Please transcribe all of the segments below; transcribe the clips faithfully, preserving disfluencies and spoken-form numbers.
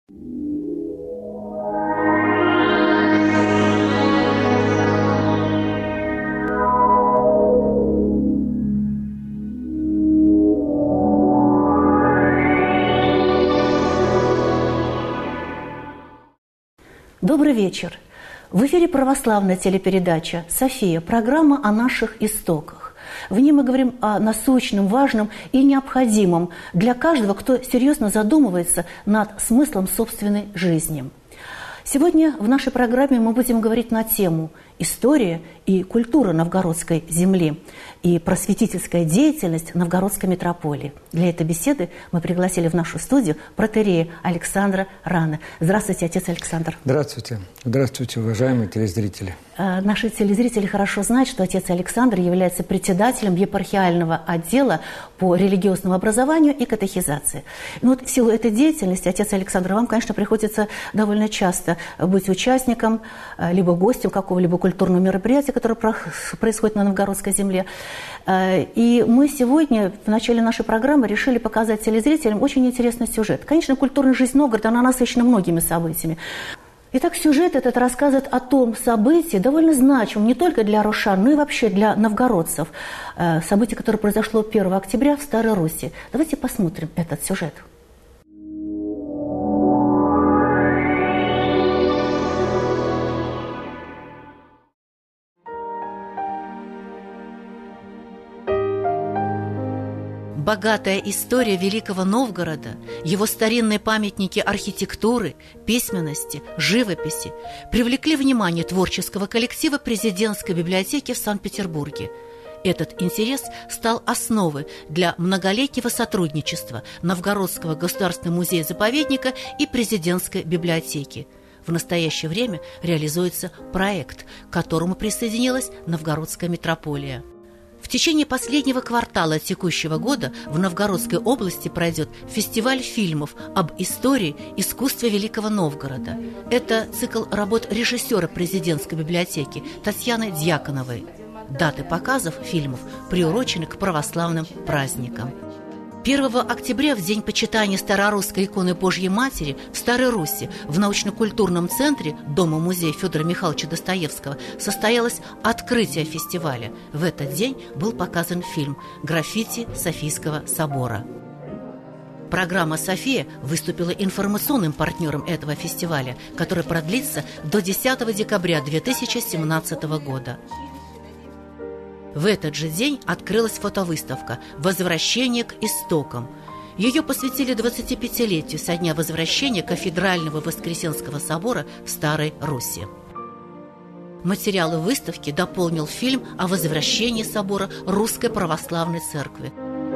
Добрый вечер. В эфире православная телепередача «София», программа о наших истоках. В ней мы говорим о насущном, важном и необходимом для каждого, кто серьезно задумывается над смыслом собственной жизни. Сегодня в нашей программе мы будем говорить на тему «История и культура новгородской земли» и просветительская деятельность новгородской митрополии. Для этой беседы мы пригласили в нашу студию протоиерея Александра Рана. Здравствуйте, отец Александр. Здравствуйте. Здравствуйте, уважаемые телезрители. Наши телезрители хорошо знают, что отец Александр является председателем епархиального отдела по религиозному образованию и катехизации. Но вот в силу этой деятельности, отец Александр, вам, конечно, приходится довольно часто быть участником, либо гостем какого-либо культурного мероприятия, которое происходит на новгородской земле. И мы сегодня, в начале нашей программы, решили показать телезрителям очень интересный сюжет. Конечно, культурная жизнь Новгорода, она насыщена многими событиями. Итак, сюжет этот рассказывает о том событии, довольно значимом не только для русчан, но и вообще для новгородцев. Событие, которое произошло первого октября в Старой Руси. Давайте посмотрим этот сюжет. Богатая история Великого Новгорода, его старинные памятники архитектуры, письменности, живописи привлекли внимание творческого коллектива президентской библиотеки в Санкт-Петербурге. Этот интерес стал основой для многолетнего сотрудничества Новгородского государственного музея-заповедника и президентской библиотеки. В настоящее время реализуется проект, к которому присоединилась Новгородская митрополия. В течение последнего квартала текущего года в Новгородской области пройдет фестиваль фильмов об истории искусства Великого Новгорода. Это цикл работ режиссера президентской библиотеки Татьяны Дьяконовой. Даты показов фильмов приурочены к православным праздникам. первого октября, в день почитания старорусской иконы Божьей Матери в Старой Руси, в научно-культурном центре Дома-музея Федора Михайловича Достоевского состоялось открытие фестиваля. В этот день был показан фильм «Граффити Софийского собора». Программа «София» выступила информационным партнером этого фестиваля, который продлится до десятого декабря две тысячи семнадцатого года. В этот же день открылась фотовыставка «Возвращение к истокам». Ее посвятили двадцатипятилетию со дня возвращения Кафедрального Воскресенского собора в Старой Руси. Материалы выставки дополнил фильм о возвращении собора Русской Православной Церкви.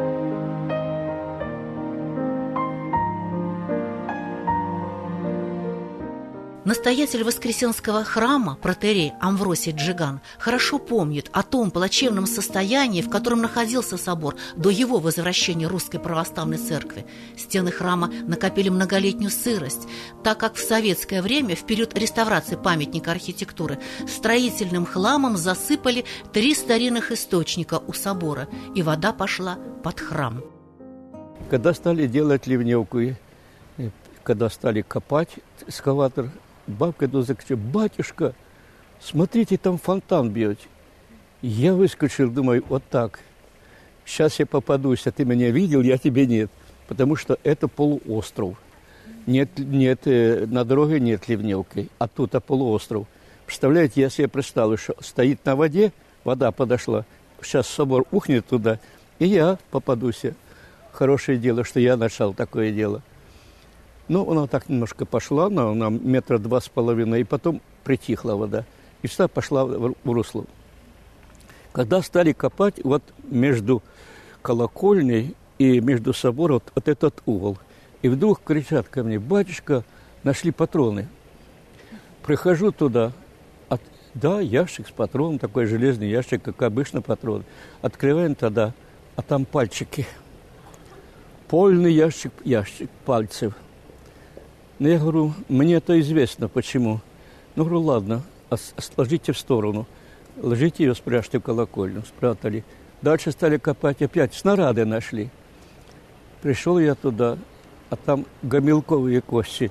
Настоятель Воскресенского храма, протоиерей Амвросий Джиган, хорошо помнит о том плачевном состоянии, в котором находился собор до его возвращения Русской Православной Церкви. Стены храма накопили многолетнюю сырость, так как в советское время, в период реставрации памятника архитектуры, строительным хламом засыпали три старинных источника у собора, и вода пошла под храм. Когда стали делать ливневку, когда стали копать экскаватор, бабка закричала: «Батюшка, смотрите, там фонтан бьет». Я выскочил, думаю, вот так. Сейчас я попадусь, а ты меня видел, я тебе нет. Потому что это полуостров. Нет, нет, на дороге нет ливневки, а тут а полуостров. Представляете, я себе представил, что стоит на воде, вода подошла, сейчас собор ухнет туда, и я попадусь. Хорошее дело, что я начал такое дело. Ну, она так немножко пошла, она, она метра два с половиной, и потом притихла вода. И вся пошла в, в русло. Когда стали копать вот между колокольней и между собором вот, вот этот угол, и вдруг кричат ко мне: «Батюшка, нашли патроны». Прихожу туда, от, да, ящик с патроном, такой железный ящик, как обычно патрон. Открываем тогда, а там пальчики. Полный ящик, ящик пальцев. Ну, я говорю, мне это известно, почему. Ну, говорю, ладно, сложите в сторону. Ложите ее, спрячьте в колокольню. Спрятали. Дальше стали копать, опять снаряды нашли. Пришел я туда, а там гомелковые кости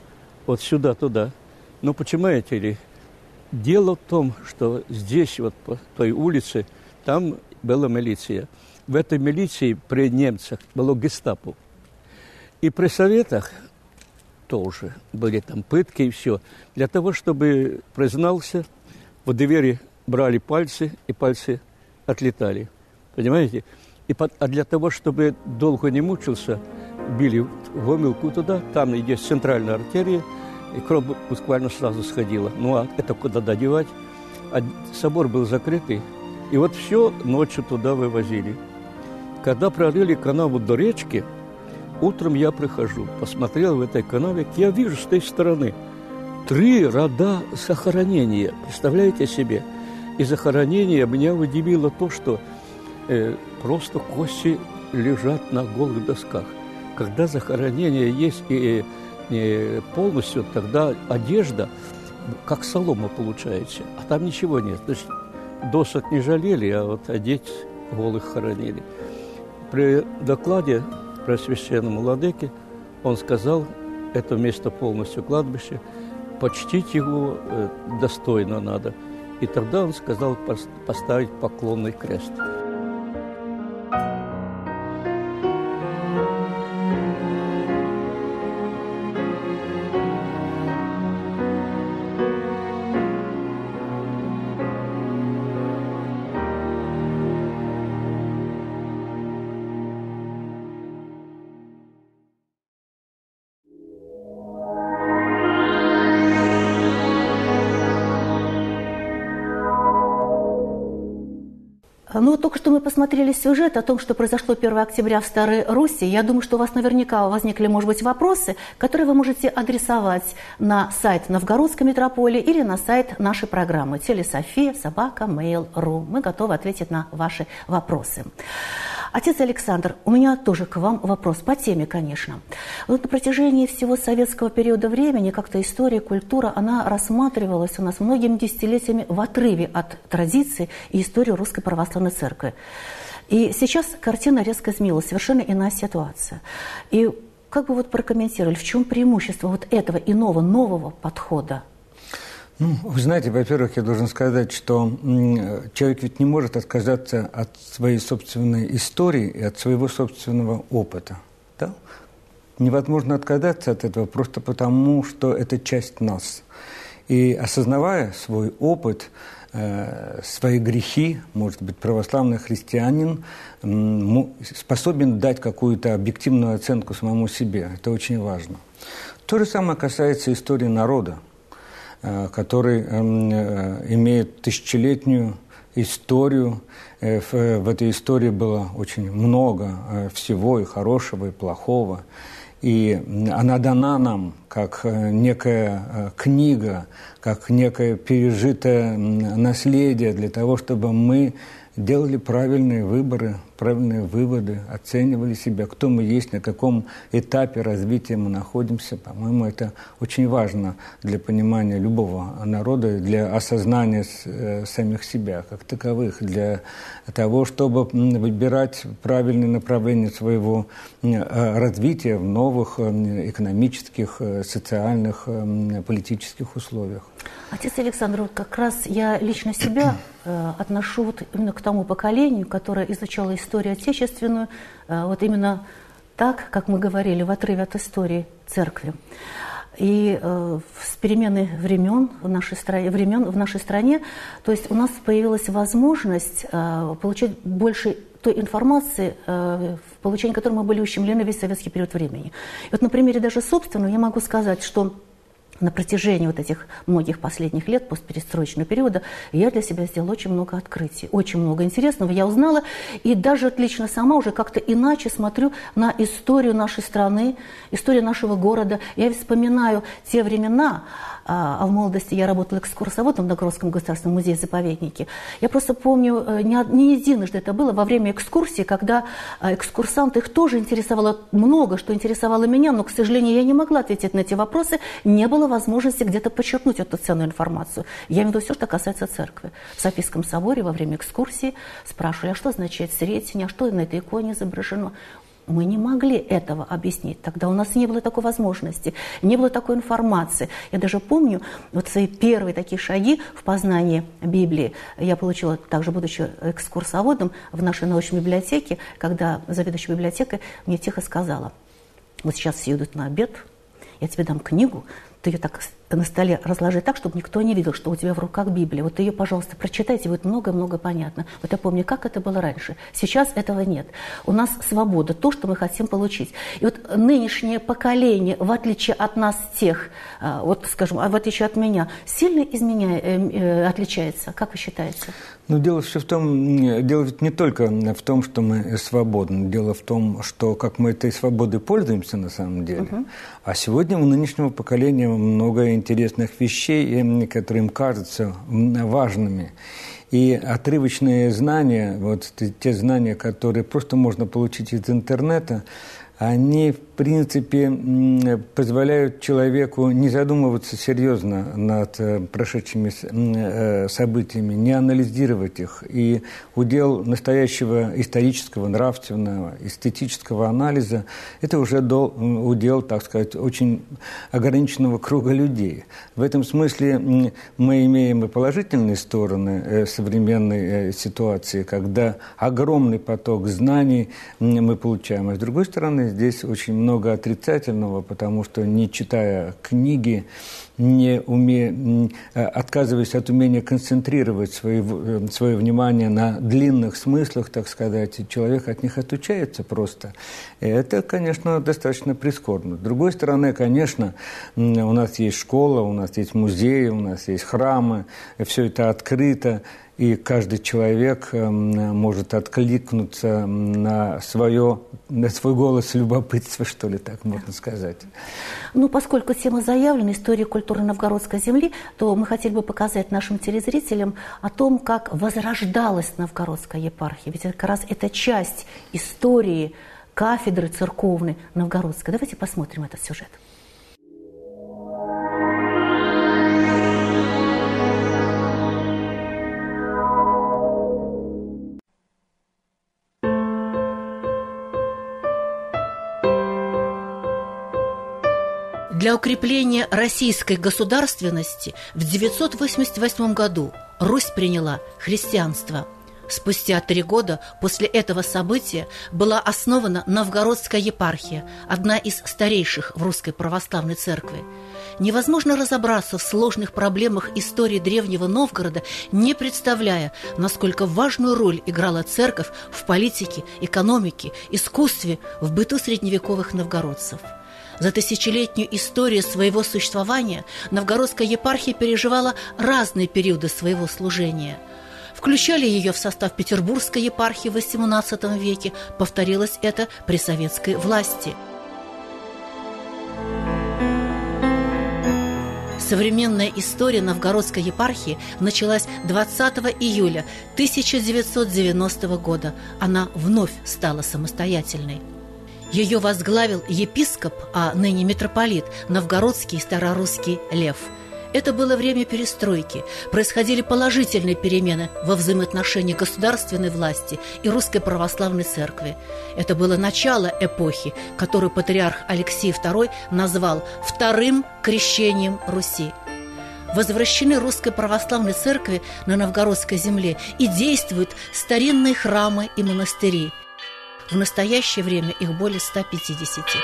вот сюда, туда. Но понимаете ли, дело в том, что здесь, вот по той улице, там была милиция. В этой милиции при немцах было гестапо. И при советах тоже были там пытки и все. Для того, чтобы признался, в двери брали пальцы, и пальцы отлетали. Понимаете? И под, а для того, чтобы долго не мучился, били в омылку туда, там есть центральная артерия, и кровь буквально сразу сходила. Ну, а это куда додевать? А собор был закрытый, и вот все ночью туда вывозили. Когда прорыли канаву до речки, утром я прихожу, посмотрел в этой канаве, я вижу с той стороны три ряда захоронения. Представляете себе? И захоронение меня удивило то, что э, просто кости лежат на голых досках. Когда захоронение есть и, и полностью, тогда одежда как солома получается, а там ничего нет. То есть досок не жалели, а вот одеть голых хоронили. При докладе про священному владыке он сказал, это место полностью кладбище, почтить его э, достойно надо. И тогда он сказал поставить поклонный крест. Ну, вот только что мы посмотрели сюжет о том, что произошло первого октября в Старой Руси. Я думаю, что у вас наверняка возникли, может быть, вопросы, которые вы можете адресовать на сайт Новгородской митрополии или на сайт нашей программы телесофия собака мейл точка ру. Мы готовы ответить на ваши вопросы. Отец Александр, у меня тоже к вам вопрос, по теме, конечно. Вот на протяжении всего советского периода времени как-то история, культура, она рассматривалась у нас многими десятилетиями в отрыве от традиций и истории Русской Православной Церкви. И сейчас картина резко изменилась, совершенно иная ситуация. И как бы вот прокомментировали, в чем преимущество вот этого иного, нового подхода? Ну, вы знаете, во-первых, я должен сказать, что человек ведь не может отказаться от своей собственной истории и от своего собственного опыта. Да? Невозможно отказаться от этого просто потому, что это часть нас. И осознавая свой опыт, э, свои грехи, может быть, православный христианин э, способен дать какую-то объективную оценку самому себе. Это очень важно. То же самое касается истории народа, который э, имеет тысячелетнюю историю. Э, в, в этой истории было очень много э, всего, и хорошего, и плохого. И она дана нам как некая э, книга, как некое пережитое наследие для того, чтобы мы делали правильные выборы, правильные выводы, оценивали себя, кто мы есть, на каком этапе развития мы находимся. По-моему, это очень важно для понимания любого народа, для осознания э, самих себя как таковых, для того, чтобы выбирать правильное направление своего э, развития в новых э, экономических, э, социальных, э, политических условиях. Отец Александр, вот как раз я лично себя э, отношу вот именно к тому поколению, которое изучало историю отечественную, э, вот именно так, как мы говорили, в отрыве от истории церкви. И э, с перемены времен в нашей стране, времен в нашей стране, то есть у нас появилась возможность э, получить больше той информации, э, в получении которой мы были ущемлены весь советский период времени. И вот на примере даже собственного я могу сказать, что на протяжении вот этих многих последних лет постперестроечного периода я для себя сделала очень много открытий, очень много интересного я узнала, и даже вот лично сама уже как-то иначе смотрю на историю нашей страны, историю нашего города. Я вспоминаю те времена, а в молодости я работала экскурсоводом в Новгородском государственном музее-заповеднике. Я просто помню, не, не единожды это было во время экскурсии, когда экскурсанты, их тоже интересовало много, что интересовало меня, но, к сожалению, я не могла ответить на эти вопросы, не было возможности где-то подчеркнуть эту ценную информацию. Я имею в виду все, что касается церкви. В Софийском соборе во время экскурсии спрашивали, а что означает Сретение, а что на этой иконе изображено. Мы не могли этого объяснить. Тогда у нас не было такой возможности, не было такой информации. Я даже помню вот свои первые такие шаги в познании Библии. Я получила, также будучи экскурсоводом в нашей научной библиотеке, когда заведующая библиотекой мне тихо сказала: вот сейчас все идут на обед, я тебе дам книгу, ты ее так на столе разложи так, чтобы никто не видел, что у тебя в руках Библия. Вот ты ее, пожалуйста, прочитайте, будет много-много понятно. Вот я помню, как это было раньше. Сейчас этого нет. У нас свобода, то, что мы хотим получить. И вот нынешнее поколение, в отличие от нас тех, вот, скажем, в отличие от меня, сильно изменяет, отличается. Как вы считаете? Ну, дело все в том, дело ведь не только в том, что мы свободны. Дело в том, что как мы этой свободой пользуемся на самом деле. Uh-huh. А сегодня у нынешнего поколения много интересных вещей, которые им кажутся важными. И отрывочные знания, вот те знания, которые просто можно получить из интернета, они, в принципе, позволяют человеку не задумываться серьезно над прошедшими событиями, не анализировать их. И удел настоящего исторического, нравственного, эстетического анализа – это уже удел, так сказать, очень ограниченного круга людей. В этом смысле мы имеем и положительные стороны современной ситуации, когда огромный поток знаний мы получаем, а с другой стороны, здесь очень много отрицательного, потому что, не читая книги, не уме... отказываясь от умения концентрировать свои... свое внимание на длинных смыслах, так сказать, человек от них отучается просто. И это, конечно, достаточно прискорбно. С другой стороны, конечно, у нас есть школа, у нас есть музеи, у нас есть храмы, все это открыто. И каждый человек может откликнуться на, свое, на свой голос любопытства, что ли, так можно сказать. Ну, поскольку тема заявлена, история культуры Новгородской земли, то мы хотели бы показать нашим телезрителям о том, как возрождалась Новгородская епархия. Ведь как раз это часть истории кафедры церковной Новгородской. Давайте посмотрим этот сюжет. Для укрепления российской государственности в девятьсот восемьдесят восьмом году Русь приняла христианство. Спустя три года после этого события была основана Новгородская епархия, одна из старейших в Русской Православной Церкви. Невозможно разобраться в сложных проблемах истории древнего Новгорода, не представляя, насколько важную роль играла церковь в политике, экономике, искусстве, в быту средневековых новгородцев. За тысячелетнюю историю своего существования Новгородская епархия переживала разные периоды своего служения. Включали ее в состав Петербургской епархии в восемнадцатом веке, повторилось это при советской власти. Современная история Новгородской епархии началась двадцатого июля тысяча девятьсот девяностого года. Она вновь стала самостоятельной. Ее возглавил епископ, а ныне митрополит, новгородский старорусский Лев. Это было время перестройки. Происходили положительные перемены во взаимоотношениях государственной власти и Русской Православной Церкви. Это было начало эпохи, которую патриарх Алексий второй назвал «вторым крещением Руси». Возвращены Русской Православной Церкви на Новгородской земле и действуют старинные храмы и монастыри. В настоящее время их более ста пятидесяти.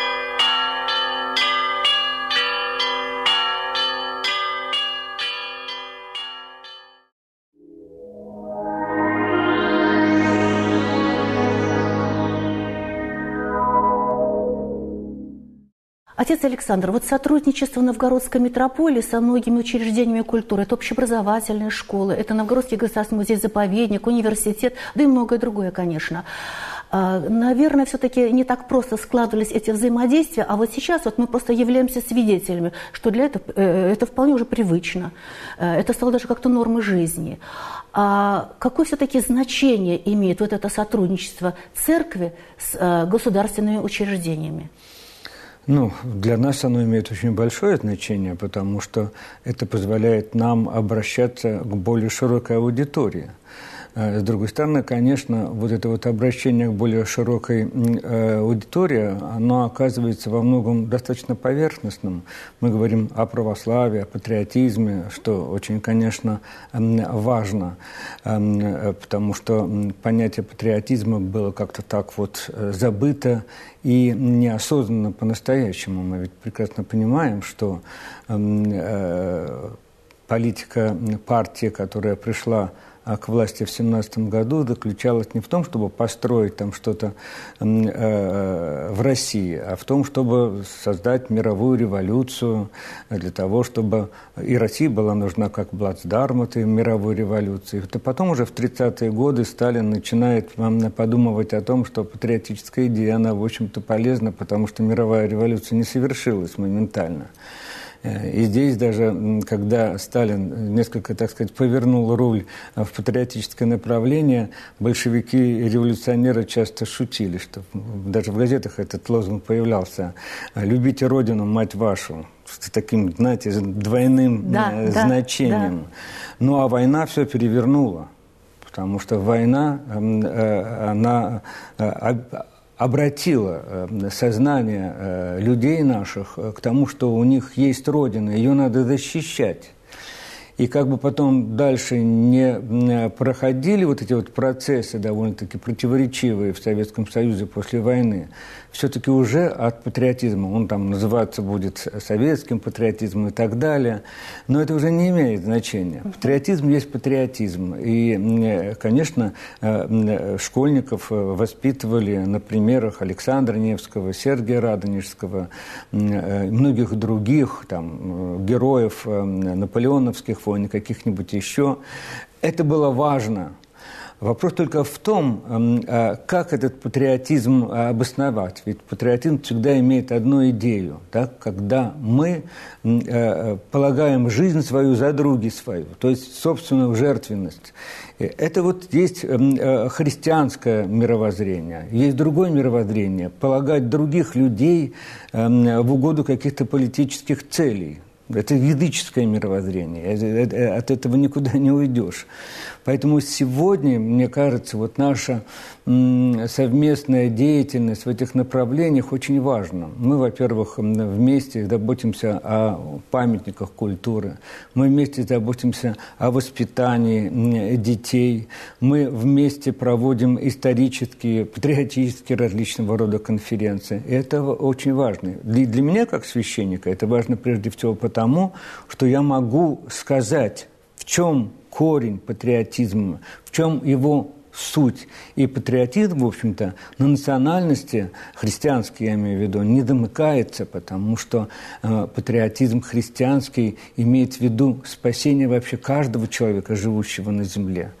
Отец Александр, вот сотрудничество Новгородской митрополии со многими учреждениями культуры, это общеобразовательные школы, это Новгородский государственный музей-заповедник, университет, да и многое другое, конечно. Наверное, все-таки не так просто складывались эти взаимодействия, а вот сейчас вот мы просто являемся свидетелями, что для этого это вполне уже привычно, это стало даже как-то нормой жизни. А какое все-таки значение имеет вот это сотрудничество церкви с государственными учреждениями? Ну, для нас оно имеет очень большое значение, потому что это позволяет нам обращаться к более широкой аудитории. С другой стороны, конечно, вот это вот обращение к более широкой аудитории, оно оказывается во многом достаточно поверхностным. Мы говорим о православии, о патриотизме, что очень, конечно, важно, потому что понятие патриотизма было как-то так вот забыто и неосознанно по-настоящему. Мы ведь прекрасно понимаем, что политика партии, которая пришла к власти в семнадцатом году, заключалась не в том, чтобы построить там что-то э, в России, а в том, чтобы создать мировую революцию, для того, чтобы и Россия была нужна как плацдарм этой мировой революции. И потом уже в тридцатые годы Сталин начинает подумывать о том, что патриотическая идея, она, в общем-то, полезна, потому что мировая революция не совершилась моментально. И здесь даже, когда Сталин несколько, так сказать, повернул руль в патриотическое направление, большевики и революционеры часто шутили, что даже в газетах этот лозунг появлялся: «Любите Родину, мать вашу», с таким, знаете, двойным да, значением. Да, да. Ну а война все перевернула, потому что война, она обратила сознание людей наших к тому, что у них есть Родина, ее надо защищать. И как бы потом дальше не проходили вот эти вот процессы довольно-таки противоречивые в Советском Союзе после войны, все-таки уже от патриотизма, он там называться будет советским патриотизмом и так далее, но это уже не имеет значения. Патриотизм есть патриотизм. И, конечно, школьников воспитывали на примерах Александра Невского, Сергия Радонежского, многих других там, героев наполеоновских войн, каких-нибудь еще. Это было важно. Вопрос только в том, как этот патриотизм обосновать. Ведь патриотизм всегда имеет одну идею, да? Когда мы полагаем жизнь свою за други свою, то есть собственную жертвенность. Это вот есть христианское мировоззрение, есть другое мировоззрение, полагать других людей в угоду каких-то политических целей. Это ведическое мировоззрение, от этого никуда не уйдешь. Поэтому сегодня, мне кажется, вот наша совместная деятельность в этих направлениях очень важна. Мы, во-первых, вместе заботимся о памятниках культуры, мы вместе заботимся о воспитании детей, мы вместе проводим исторические, патриотические различного рода конференции. И это очень важно. Для, для меня, как священника, это важно прежде всего потому, что я могу сказать, в чем корень патриотизма, в чем его суть. И патриотизм, в общем-то, на национальности, христианский, я имею в виду, не замыкается, потому что э, патриотизм христианский имеет в виду спасение вообще каждого человека, живущего на земле.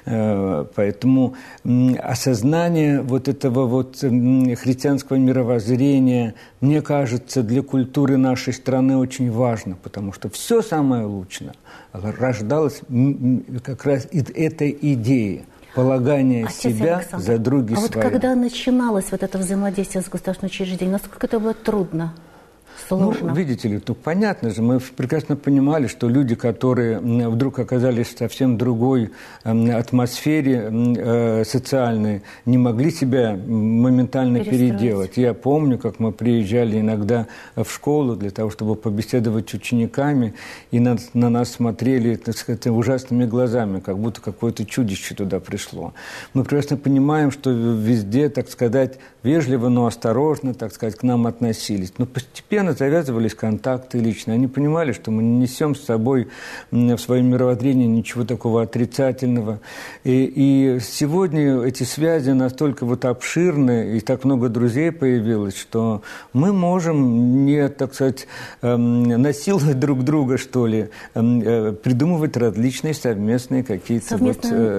Э, поэтому э, осознание вот этого вот э, христианского мировоззрения, мне кажется, для культуры нашей страны очень важно, потому что все самое лучшее рождалось как раз из этой идеи. Полагание Отец себя Александр, за други а свои. А вот когда начиналось вот это взаимодействие с государственным учреждением, насколько это было трудно? Сложно. Ну, видите ли, ну, понятно же, мы прекрасно понимали, что люди, которые вдруг оказались в совсем другой э, атмосфере э, социальной, не могли себя моментально переделать. Я помню, как мы приезжали иногда в школу для того, чтобы побеседовать с учениками, и на, на нас смотрели, так сказать, ужасными глазами, как будто какое-то чудище туда пришло. Мы прекрасно понимаем, что везде, так сказать, вежливо, но осторожно, так сказать, к нам относились. Но постепенно завязывались контакты личные. Они понимали, что мы не несем с собой в своем мировоззрении ничего такого отрицательного. И, и сегодня эти связи настолько вот обширны, и так много друзей появилось, что мы можем не, так сказать, насиловать друг друга, что ли, придумывать различные совместные какие-то вот,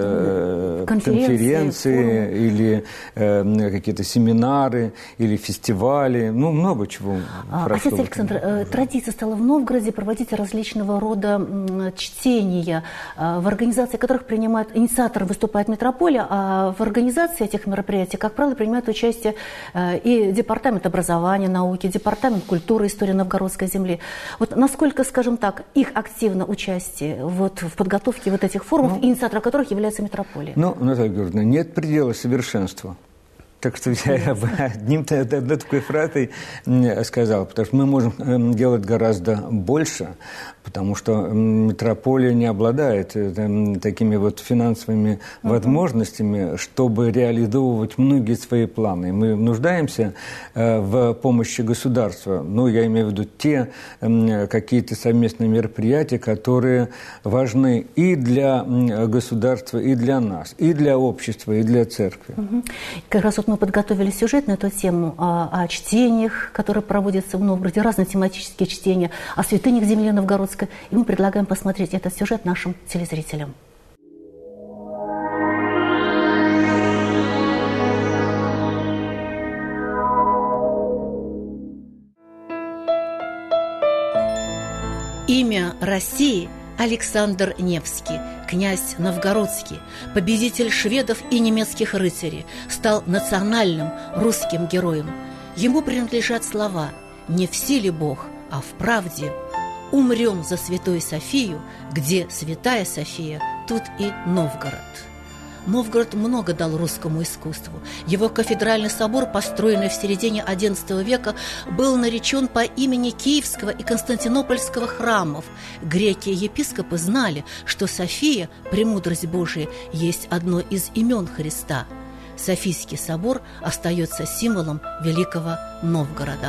э, конференции, конференции или э, какие-то семинары, или фестивали. Ну, много чего. Отец Отец Александр, э, традиция стала в Новгороде проводить различного рода м, чтения, э, в организации которых принимает, инициатором выступает митрополия, а в организации этих мероприятий, как правило, принимает участие э, и Департамент образования, науки, Департамент культуры и истории Новгородской земли. Вот насколько, скажем так, их активно участие вот, в подготовке вот этих форумов, ну, инициатором которых является митрополия? Ну, Наталья Георгиевна, нет предела совершенства. Так что я одним одной такой фразой сказал, потому что мы можем делать гораздо больше, потому что митрополия не обладает такими вот финансовыми uh-huh. возможностями, чтобы реализовывать многие свои планы. Мы нуждаемся в помощи государства, ну, я имею в виду те какие-то совместные мероприятия, которые важны и для государства, и для нас, и для общества, и для церкви. Uh-huh. Как раз вот мы подготовили сюжет на эту тему о, о чтениях, которые проводятся в Новгороде, разные тематические чтения, о святынях земли новгородской. И мы предлагаем посмотреть этот сюжет нашим телезрителям. Имя России – Александр Невский, князь новгородский, победитель шведов и немецких рыцарей, стал национальным русским героем. Ему принадлежат слова «Не в силе Бог, а в правде». Умрем за святой Софию, где святая София, тут и Новгород. Новгород много дал русскому искусству. Его кафедральный собор, построенный в середине одиннадцатого века, был наречен по имени Киевского и Константинопольского храмов. Греки и епископы знали, что София, премудрость Божия, есть одно из имен Христа. Софийский собор остается символом Великого Новгорода.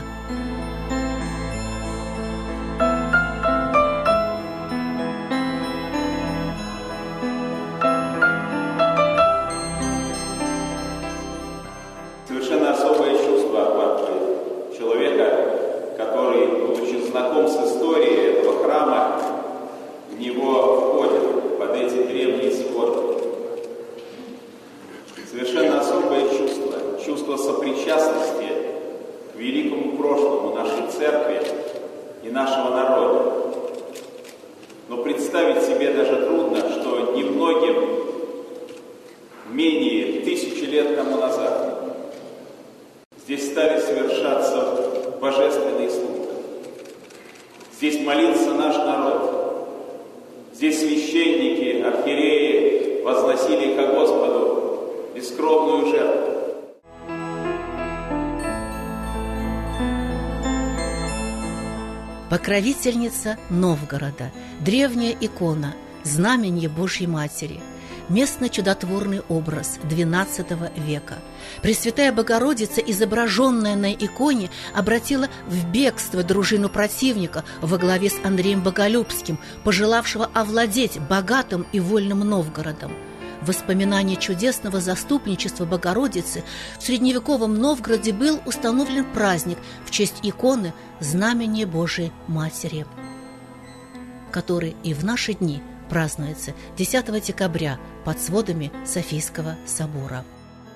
Покровительница Новгорода, древняя икона, знамение Божьей Матери, местный чудотворный образ двенадцатого века. Пресвятая Богородица, изображенная на иконе, обратила в бегство дружину противника во главе с Андреем Боголюбским, пожелавшего овладеть богатым и вольным Новгородом. В воспоминании чудесного заступничества Богородицы в средневековом Новгороде был установлен праздник в честь иконы Знамения Божией Матери, который и в наши дни празднуется десятого декабря под сводами Софийского собора.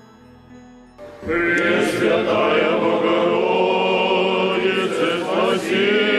Пресвятая Богородица, спаси!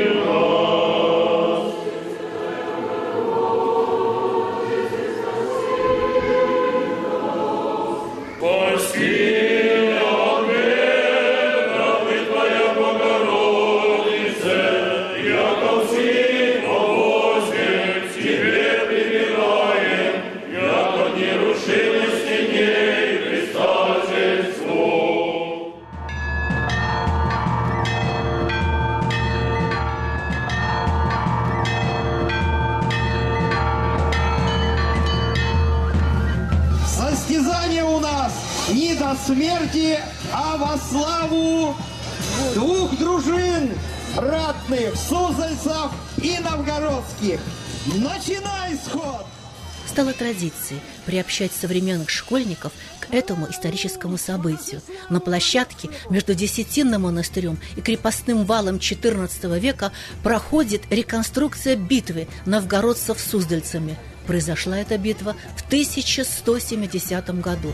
Не до смерти, а во славу двух дружин ратных, суздальцев и новгородских. Начинай исход! Стало традицией приобщать современных школьников к этому историческому событию. На площадке между Десятинным монастырем и крепостным валом четырнадцатого века проходит реконструкция битвы новгородцев с суздальцами. Произошла эта битва в тысяча сто семидесятом году.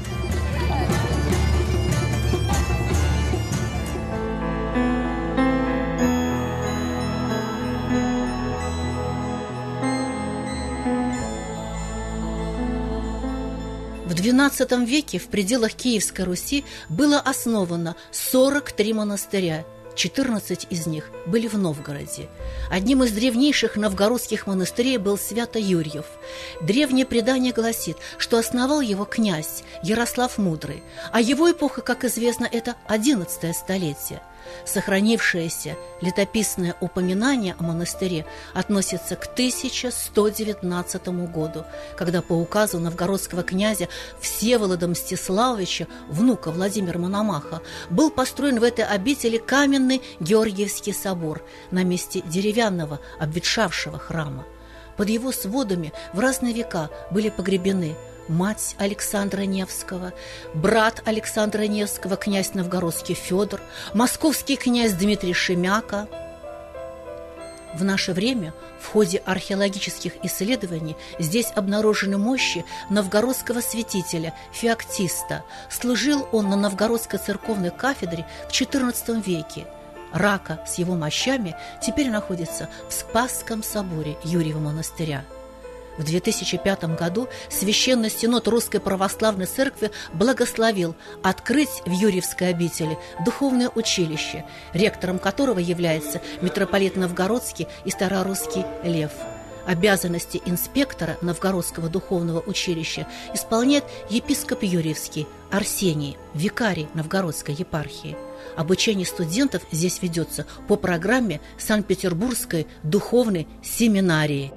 двенадцатом веке в пределах Киевской Руси было основано сорок три монастыря, четырнадцать из них были в Новгороде. Одним из древнейших новгородских монастырей был Свято-Юрьев. Древнее предание гласит, что основал его князь Ярослав Мудрый, а его эпоха, как известно, это одиннадцатое столетие. Сохранившееся летописное упоминание о монастыре относится к тысяча сто девятнадцатому году, когда по указу новгородского князя Всеволода Мстиславовича, внука Владимира Мономаха, был построен в этой обители каменный Георгиевский собор на месте деревянного обветшавшего храма. Под его сводами в разные века были погребены мать Александра Невского, брат Александра Невского, князь новгородский Федор, московский князь Дмитрий Шемяка. В наше время в ходе археологических исследований здесь обнаружены мощи новгородского святителя Феоктиста. Служил он на новгородской церковной кафедре в четырнадцатом веке. Рака с его мощами теперь находится в Спасском соборе Юрьева монастыря. В две тысячи пятом году Священный Синод Русской Православной Церкви благословил открыть в Юрьевской обители духовное училище, ректором которого является митрополит Новгородский и Старорусский Лев. Обязанности инспектора Новгородского духовного училища исполняет епископ Юрьевский Арсений, викарий Новгородской епархии. Обучение студентов здесь ведется по программе Санкт-Петербургской духовной семинарии.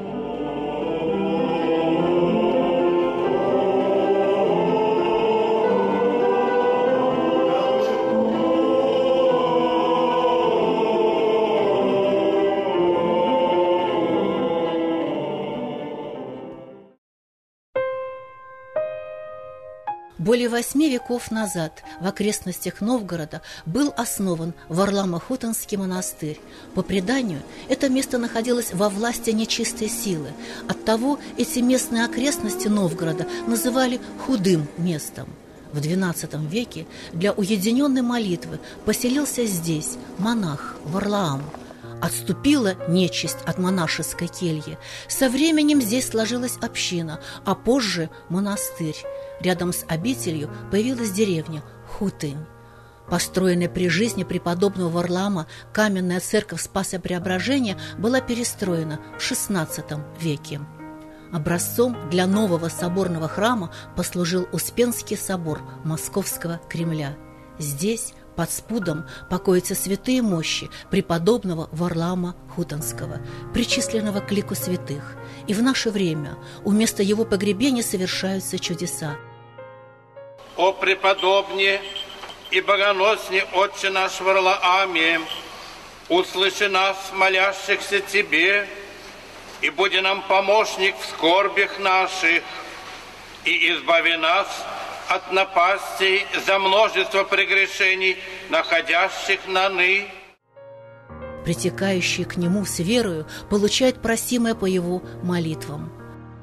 Более восьми веков назад в окрестностях Новгорода был основан Варламо-Хотанский монастырь. По преданию, это место находилось во власти нечистой силы. Оттого эти местные окрестности Новгорода называли худым местом. В двенадцатом веке для уединенной молитвы поселился здесь монах Варлаам. Отступила нечисть от монашеской кельи. Со временем здесь сложилась община, а позже монастырь. Рядом с обителью появилась деревня Хутынь. Построенная при жизни преподобного Варлаама каменная церковь Спаса-Преображения была перестроена в шестнадцатом веке. Образцом для нового соборного храма послужил Успенский собор Московского Кремля. Здесь под спудом покоятся святые мощи преподобного Варлаама Хутанского, причисленного к лику святых. И в наше время у места его погребения совершаются чудеса. О преподобне и богоносне Отче наш Варлааме, услыши нас, молящихся Тебе, и буди нам помощник в скорбях наших, и избави нас от напастей за множество прегрешений, находящих наны. Притекающие к нему с верою получают просимое по его молитвам.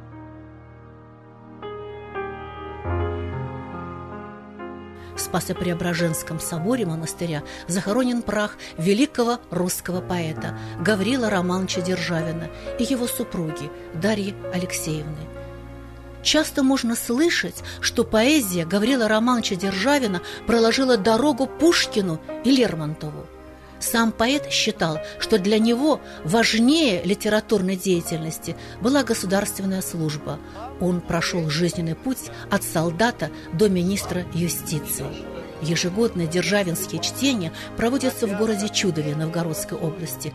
В Спасо-Преображенском соборе монастыря захоронен прах великого русского поэта Гаврила Романовича Державина и его супруги Дарьи Алексеевны. Часто можно слышать, что поэзия Гаврила Романовича Державина проложила дорогу Пушкину и Лермонтову. Сам поэт считал, что для него важнее литературной деятельности была государственная служба. Он прошел жизненный путь от солдата до министра юстиции. Ежегодные державинские чтения проводятся в городе Чудове Новгородской области.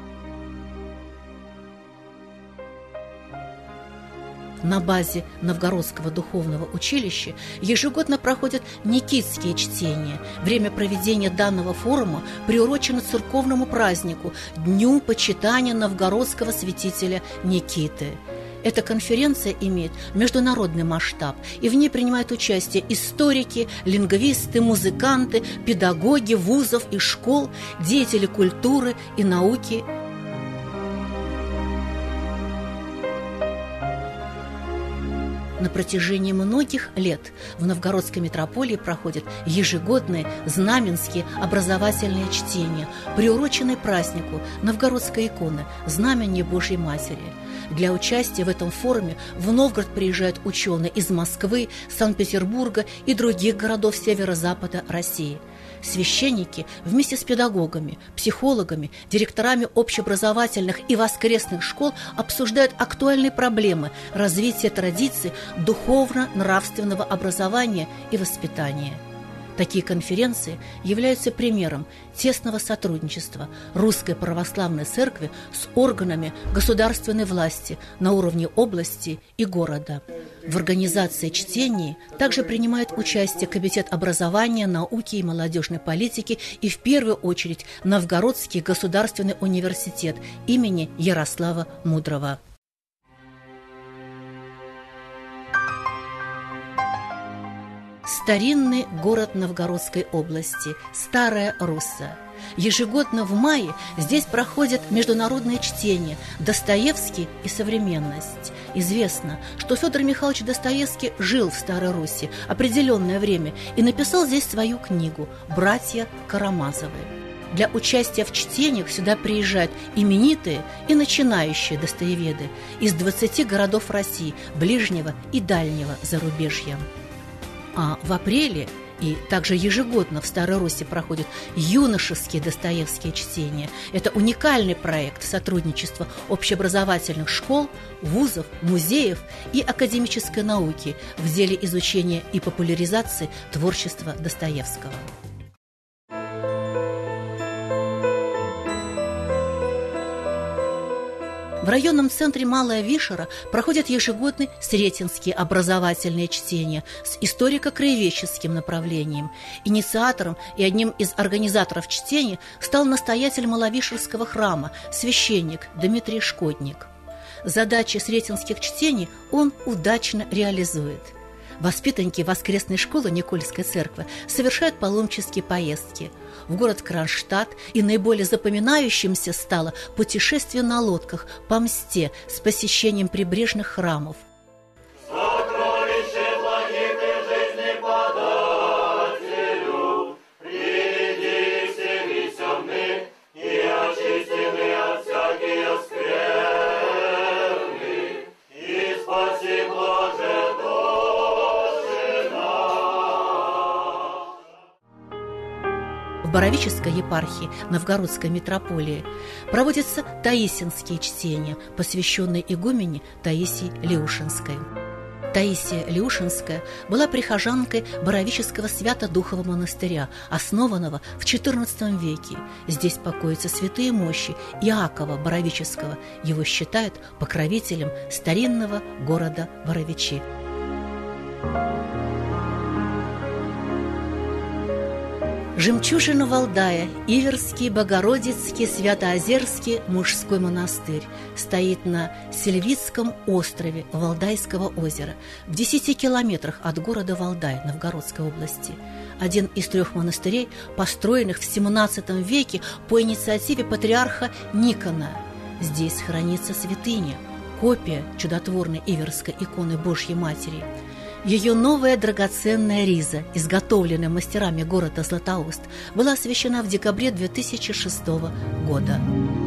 На базе Новгородского духовного училища ежегодно проходят никитские чтения. Время проведения данного форума приурочено церковному празднику – Дню почитания новгородского святителя Никиты. Эта конференция имеет международный масштаб, и в ней принимают участие историки, лингвисты, музыканты, педагоги вузов и школ, деятели культуры и науки. На протяжении многих лет в Новгородской митрополии проходят ежегодные знаменские образовательные чтения, приуроченные празднику новгородской иконы Знамени Божьей Матери. Для участия в этом форуме в Новгород приезжают ученые из Москвы, Санкт-Петербурга и других городов северо-запада России. Священники вместе с педагогами, психологами, директорами общеобразовательных и воскресных школ обсуждают актуальные проблемы развития традиций духовно-нравственного образования и воспитания. Такие конференции являются примером тесного сотрудничества Русской Православной Церкви с органами государственной власти на уровне области и города. В организации чтений также принимает участие Комитет образования, науки и молодежной политики и в первую очередь Новгородский государственный университет имени Ярослава Мудрого. Старинный город Новгородской области – Старая Русса. Ежегодно в мае здесь проходят международные чтения «Достоевский и современность». Известно, что Федор Михайлович Достоевский жил в Старой Русси определенное время и написал здесь свою книгу «Братья Карамазовы». Для участия в чтениях сюда приезжают именитые и начинающие достоеведы из двадцати городов России, ближнего и дальнего зарубежья. А в апреле и также ежегодно в Старой Русси проходят юношеские Достоевские чтения. Это уникальный проект сотрудничества общеобразовательных школ, вузов, музеев и академической науки в деле изучения и популяризации творчества Достоевского. В районном центре Малая Вишера проходят ежегодные сретенские образовательные чтения с историко-краеведческим направлением. Инициатором и одним из организаторов чтений стал настоятель Маловишерского храма, священник Дмитрий Шкодник. Задачи сретенских чтений он удачно реализует. Воспитанники воскресной школы Никольской церкви совершают паломнические поездки в город Кронштадт, и наиболее запоминающимся стало путешествие на лодках по Мсте с посещением прибрежных храмов. В Боровической епархии Новгородской митрополии проводятся таисинские чтения, посвященные игумене Таисии Леушинской. Таисия Леушинская была прихожанкой Боровического Свято-Духового монастыря, основанного в четырнадцатом веке. Здесь покоятся святые мощи Иакова Боровического. Его считают покровителем старинного города Боровичи. Жемчужина Валдая, Иверский, Богородицкий, Свято-Озерский мужской монастырь стоит на Сельвицком острове Валдайского озера в десяти километрах от города Валдай Новгородской области. Один из трех монастырей, построенных в семнадцатом веке по инициативе патриарха Никона. Здесь хранится святыня, копия чудотворной иверской иконы Божьей Матери. Ее новая драгоценная риза, изготовленная мастерами города Златоуст, была освящена в декабре две тысячи шестого года.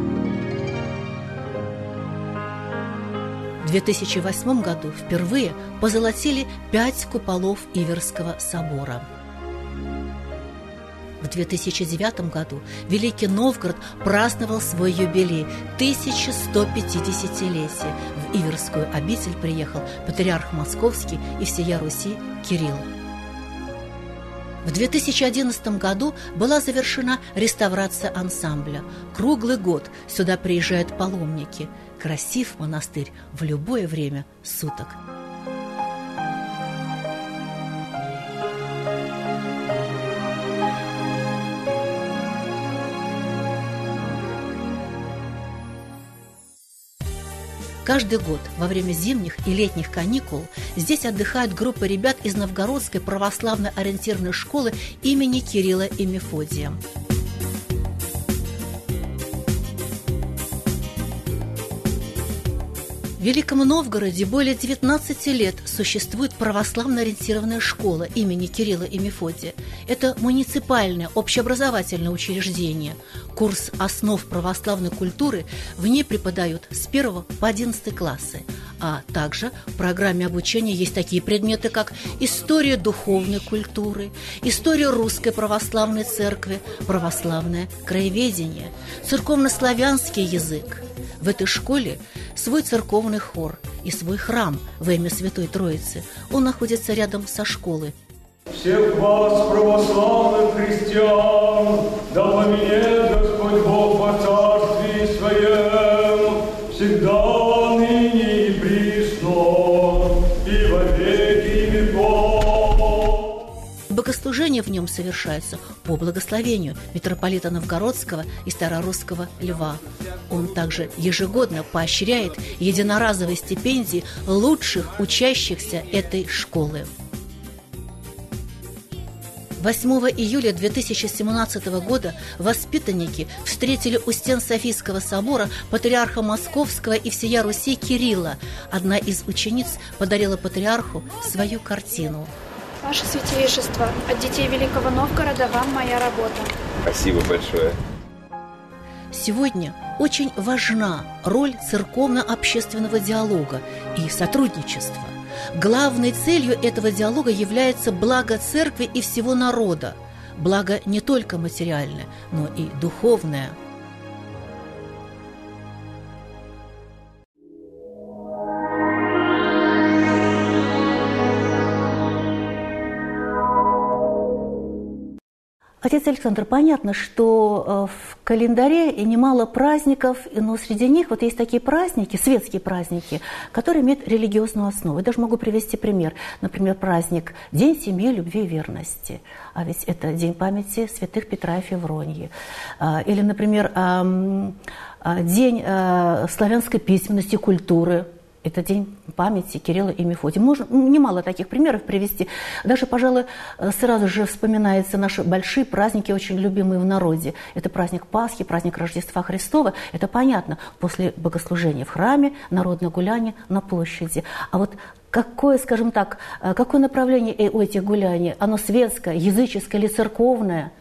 В две тысячи восьмом году впервые позолотили пять куполов Иверского собора. В две тысячи девятом году Великий Новгород праздновал свой юбилей – тысяча сто пятидесятилетие. В Иверскую обитель приехал патриарх Московский и всея Руси Кирилл. В две тысячи одиннадцатом году была завершена реставрация ансамбля. Круглый год сюда приезжают паломники. Красив монастырь в любое время суток. Каждый год во время зимних и летних каникул здесь отдыхают группы ребят из Новгородской православной ориентированной школы имени Кирилла и Мефодия. В Великом Новгороде более девятнадцати лет существует православно ориентированная школа имени Кирилла и Мефодия. Это муниципальное общеобразовательное учреждение. Курс основ православной культуры в ней преподают с первого по одиннадцатый классы. А также в программе обучения есть такие предметы, как история духовной культуры, история русской православной церкви, православное краеведение, церковнославянский язык. В этой школе свой церковный хор и свой храм во имя Святой Троицы. Он находится рядом со школой. Всех вас, православных христиан, да поменяет Господь Бог во Царстве Своем, всегда, ныне и присно, и во веки веков. Богослужение в нем совершается по благословению митрополита Новгородского и Старорусского Льва. Он также ежегодно поощряет единоразовые стипендии лучших учащихся этой школы. восьмого июля две тысячи семнадцатого года воспитанники встретили у стен Софийского собора патриарха Московского и всея Руси Кирилла. Одна из учениц подарила патриарху свою картину. Ваше святейшество, от детей Великого Новгорода вам моя работа. Спасибо большое. Сегодня очень важна роль церковно-общественного диалога и сотрудничества. Главной целью этого диалога является благо церкви и всего народа. Благо не только материальное, но и духовное. Отец Александр, понятно, что в календаре и немало праздников, но среди них вот есть такие праздники, светские праздники, которые имеют религиозную основу. Я даже могу привести пример. Например, праздник День семьи, любви и верности. А ведь это День памяти святых Петра и Февроньи. Или, например, День славянской письменности и культуры. Это День памяти Кирилла и Мефодия. Можно немало таких примеров привести. Даже, пожалуй, сразу же вспоминаются наши большие праздники, очень любимые в народе. Это праздник Пасхи, праздник Рождества Христова. Это понятно. После богослужения в храме, народное гуляние на площади. А вот какое, скажем так, какое направление у этих гуляний? Оно светское, языческое или церковное?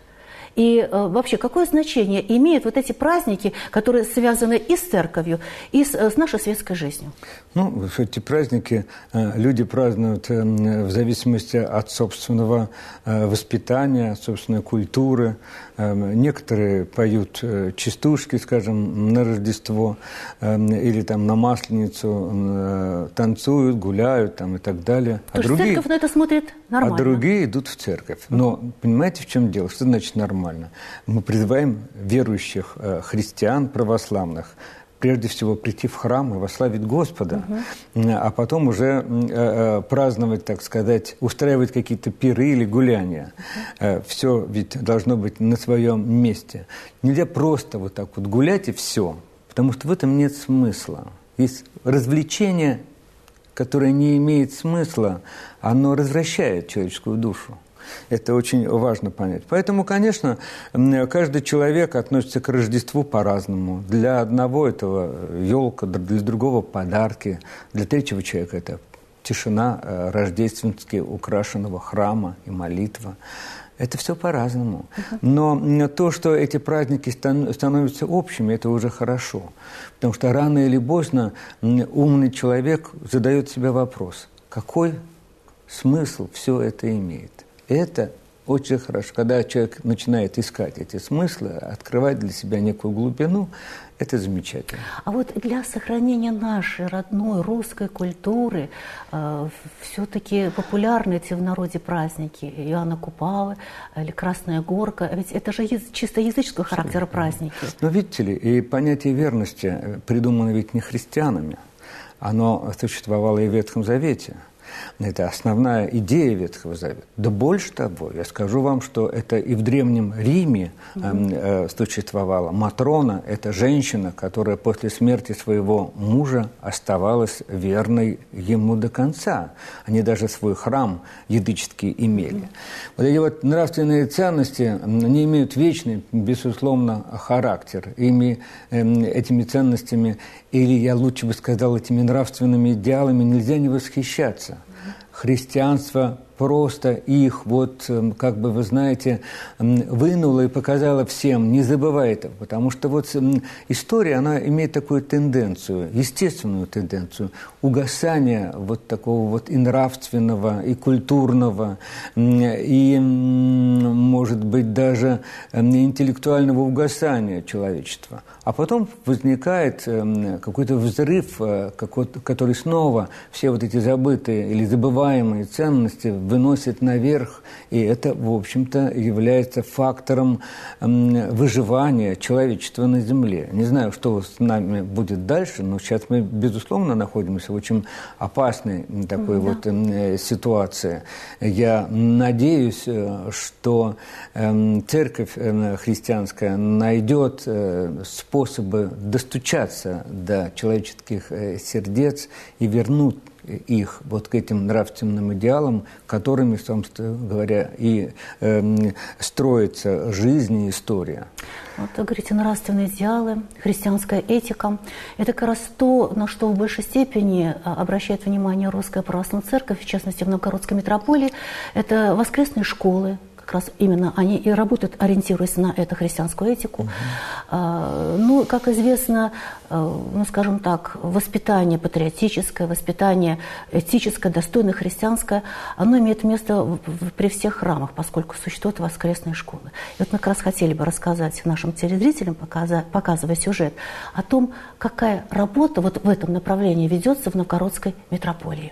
И э, вообще, какое значение имеют вот эти праздники, которые связаны и с церковью, и с, с нашей светской жизнью? Ну, эти праздники э, люди празднуют э, в зависимости от собственного э, воспитания, от собственной культуры. Э, некоторые поют э, частушки, скажем, на Рождество, э, или там на Масленицу, э, танцуют, гуляют там, и так далее. То а другие, церковь на это смотрит нормально. А другие идут в церковь. Но понимаете, в чем дело? Что значит нормально? Мы призываем верующих э, христиан православных прежде всего прийти в храм и восславить Господа, угу. а потом уже э, праздновать, так сказать, устраивать какие-то пиры или гуляния. Э, все ведь должно быть на своем месте. Нельзя просто вот так вот гулять и все, потому что в этом нет смысла. Есть развлечение, которое не имеет смысла, оно развращает человеческую душу. Это очень важно понять. Поэтому, конечно, каждый человек относится к Рождеству по-разному. Для одного этого елка, для другого подарки, для третьего человека это тишина рождественски украшенного храма и молитва. Это все по-разному. Но то, что эти праздники становятся общими, это уже хорошо. Потому что рано или поздно умный человек задает себе вопрос, какой смысл все это имеет. Это очень хорошо. Когда человек начинает искать эти смыслы, открывать для себя некую глубину, это замечательно. А вот для сохранения нашей родной русской культуры э, все-таки популярны эти в народе праздники Иоанна Купалы или Красная Горка. Ведь это же яз- чисто языческого характера праздники. Но видите ли, и понятие верности придумано ведь не христианами. Оно существовало и в Ветхом Завете. Это основная идея Ветхого Завета. Да больше того, я скажу вам, что это и в Древнем Риме э, э, существовало. Матрона – это женщина, которая после смерти своего мужа оставалась верной ему до конца. Они даже свой храм языческий имели. Вот эти вот нравственные ценности, они имеют вечный, безусловно, характер. Ими, э, этими ценностями, или я лучше бы сказал, этими нравственными идеалами нельзя не восхищаться. Христианство просто их, вот, как бы, вы знаете, вынуло и показало всем, не забывай этого, потому что вот история, она имеет такую тенденцию, естественную тенденцию угасания вот такого вот и нравственного, и культурного, и, может быть, даже интеллектуального угасания человечества. А потом возникает какой-то взрыв, который снова все вот эти забытые или забываемые ценности выносит наверх, и это, в общем-то, является фактором выживания человечества на Земле. Не знаю, что с нами будет дальше, но сейчас мы, безусловно, находимся в очень опасной такой да. вот ситуации. Я надеюсь, что церковь христианская найдет способы достучаться до человеческих сердец и вернуть их вот к этим нравственным идеалам, которыми, собственно говоря, и э, строится жизнь и история. Вот вы говорите, нравственные идеалы, христианская этика. Это как раз то, на что в большей степени обращает внимание Русская Православная Церковь, в частности, в Новгородской митрополии. Это воскресные школы. Как раз именно они и работают, ориентируясь на эту христианскую этику. Uh-huh. А, ну, как известно, ну, скажем так, воспитание патриотическое, воспитание этическое, достойное христианское, оно имеет место в, в, при всех храмах, поскольку существуют воскресные школы. И вот мы как раз хотели бы рассказать нашим телезрителям, показа, показывая сюжет, о том, какая работа вот в этом направлении ведется в Новгородской митрополии.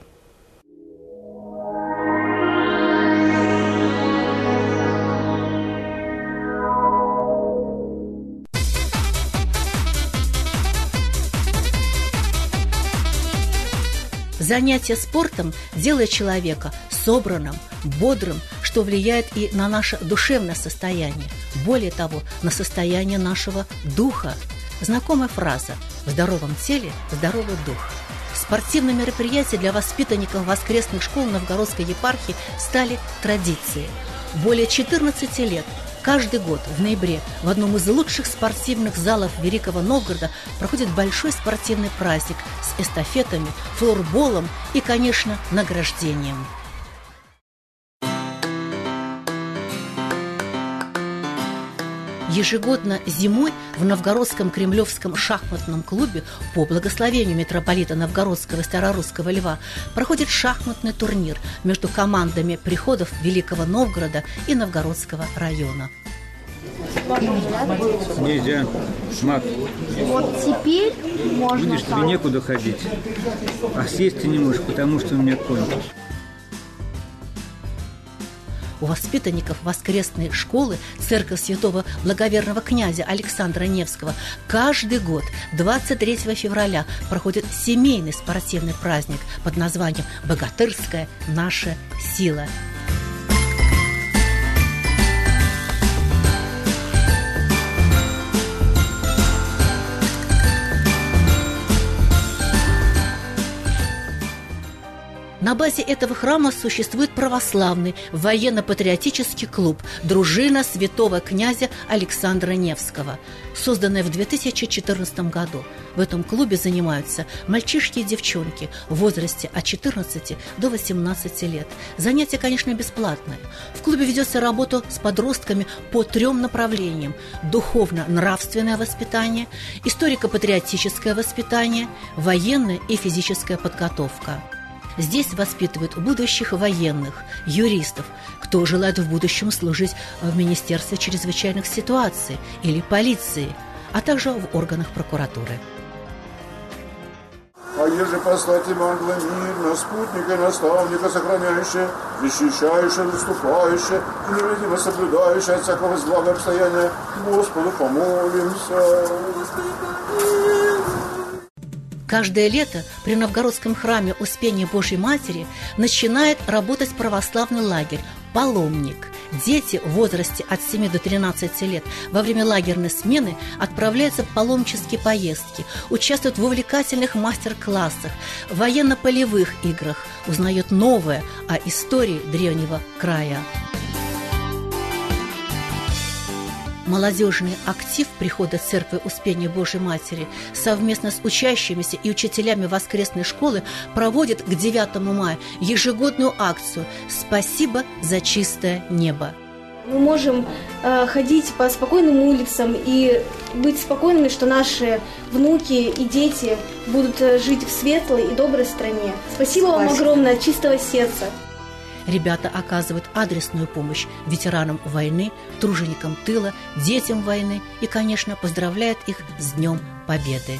Занятие спортом делает человека собранным, бодрым, что влияет и на наше душевное состояние. Более того, на состояние нашего духа. Знакомая фраза «в здоровом теле здоровый дух». Спортивные мероприятия для воспитанников воскресных школ Новгородской епархии стали традицией. Более четырнадцати лет каждый год в ноябре в одном из лучших спортивных залов Великого Новгорода проходит большой спортивный праздник с эстафетами, флорболом и, конечно, награждением. Ежегодно зимой в Новгородском Кремлевском шахматном клубе по благословению митрополита Новгородского и Старорусского Льва проходит шахматный турнир между командами приходов Великого Новгорода и Новгородского района. Нельзя. Мак. Вот теперь можно. Видишь, тебе некуда ходить. А сесть ты не можешь, потому что у меня конь. У воспитанников воскресной школы церковь святого благоверного князя Александра Невского каждый год двадцать третьего февраля проходит семейный спортивный праздник под названием «Богатырская наша сила». На базе этого храма существует православный военно-патриотический клуб «Дружина святого князя Александра Невского», созданная в две тысячи четырнадцатом году. В этом клубе занимаются мальчишки и девчонки в возрасте от четырнадцати до восемнадцати лет. Занятия, конечно, бесплатные. В клубе ведется работа с подростками по трем направлениям: духовно-нравственное воспитание, историко-патриотическое воспитание, военная и физическая подготовка. Здесь воспитывают будущих военных, юристов, кто желает в будущем служить в Министерстве чрезвычайных ситуаций или полиции, а также в органах прокуратуры. А еже послать им ангела мирно, спутника и наставника, сохраняющие, защищающие, выступающие и невредимо соблюдающие от всякого злого обстояния, Господу помолимся. Каждое лето при Новгородском храме Успения Божьей Матери начинает работать православный лагерь «Паломник». Дети в возрасте от семи до тринадцати лет во время лагерной смены отправляются в паломнические поездки, участвуют в увлекательных мастер-классах, военно-полевых играх, узнают новое о истории древнего края. Молодежный актив прихода Церкви Успения Божьей Матери совместно с учащимися и учителями воскресной школы проводит к девятому мая ежегодную акцию «Спасибо за чистое небо». Мы можем э, ходить по спокойным улицам и быть спокойными, что наши внуки и дети будут жить в светлой и доброй стране. Спасибо вам огромное от чистого сердца. Ребята оказывают адресную помощь ветеранам войны, труженикам тыла, детям войны и, конечно, поздравляют их с Днем Победы.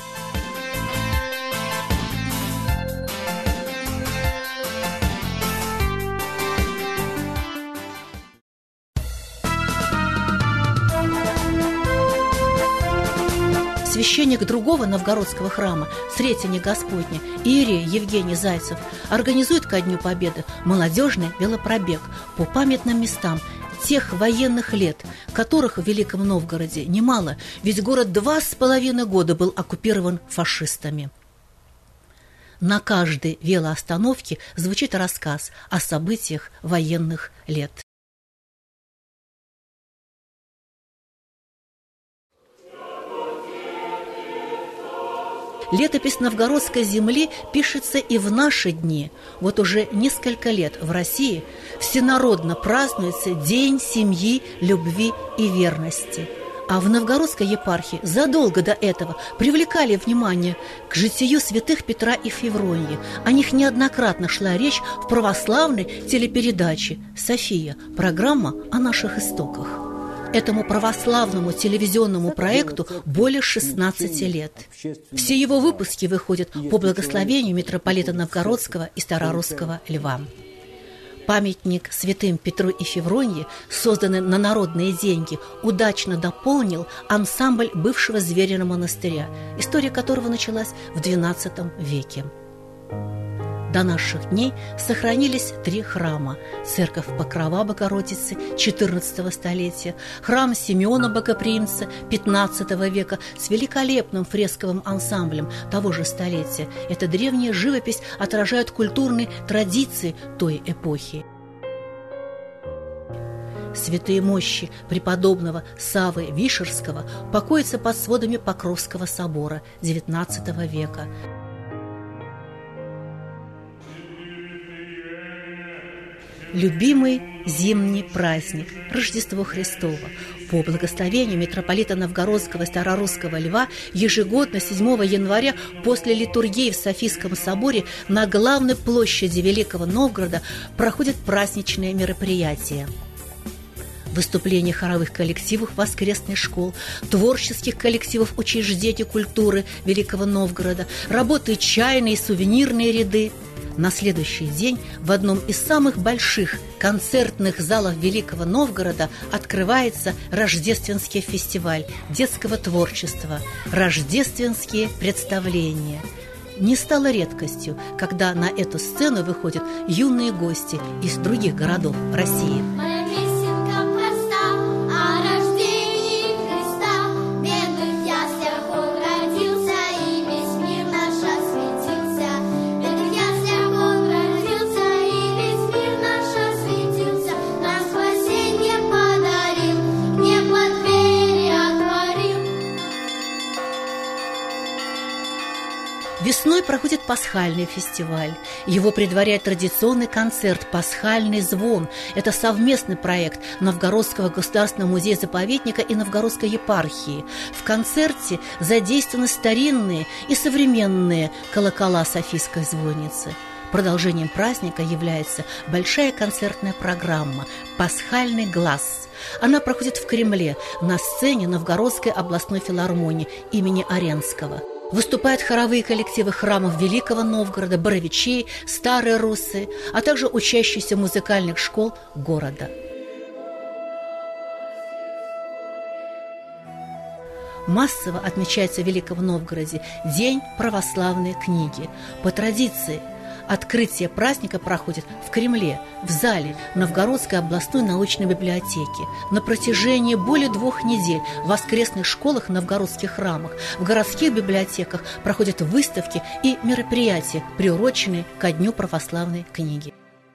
Священник другого новгородского храма Сретения Господня иерей Евгений Зайцев организует ко Дню Победы молодежный велопробег по памятным местам тех военных лет, которых в Великом Новгороде немало, ведь город два с половиной года был оккупирован фашистами. На каждой велоостановке звучит рассказ о событиях военных лет. Летопись новгородской земли пишется и в наши дни. Вот уже несколько лет в России всенародно празднуется День семьи, любви и верности. А в Новгородской епархии задолго до этого привлекали внимание к житию святых Петра и Февронии. О них неоднократно шла речь в православной телепередаче «София. Программа о наших истоках». Этому православному телевизионному проекту более шестнадцати лет. Все его выпуски выходят по благословению митрополита Новгородского и Старорусского Льва. Памятник святым Петру и Февронии, созданный на народные деньги, удачно дополнил ансамбль бывшего Звериного монастыря, история которого началась в двенадцатом веке. До наших дней сохранились три храма: церковь Покрова Богородицы четырнадцатого столетия, храм Симеона Богоприимца пятнадцатого века с великолепным фресковым ансамблем того же столетия. Эта древняя живопись отражает культурные традиции той эпохи. Святые мощи преподобного Саввы Вишерского покоятся под сводами Покровского собора девятнадцатого века. Любимый зимний праздник – Рождество Христово. По благословению митрополита Новгородского и Старорусского Льва ежегодно седьмого января после литургии в Софийском соборе на главной площади Великого Новгорода проходят праздничные мероприятия. Выступления хоровых коллективов воскресных школ, творческих коллективов учреждений культуры Великого Новгорода, работы чайные и сувенирные ряды. На следующий день в одном из самых больших концертных залов Великого Новгорода открывается рождественский фестиваль детского творчества «Рождественские представления». Не стало редкостью, когда на эту сцену выходят юные гости из других городов России. Весной проходит пасхальный фестиваль. Его предваряет традиционный концерт «Пасхальный звон». Это совместный проект Новгородского государственного музея-заповедника и Новгородской епархии. В концерте задействованы старинные и современные колокола Софийской звонницы. Продолжением праздника является большая концертная программа «Пасхальный глас». Она проходит в Кремле на сцене Новгородской областной филармонии имени Аренского. Выступают хоровые коллективы храмов Великого Новгорода, Боровичей, Старые Руссы, а также учащиеся музыкальных школ города. Массово отмечается в Великом Новгороде День православной книги. По традиции, открытие праздника проходит в Кремле, в зале Новгородской областной научной библиотеки. На протяжении более двух недель в воскресных школах, новгородских храмах, в городских библиотеках проходят выставки и мероприятия, приуроченные ко Дню православной книги.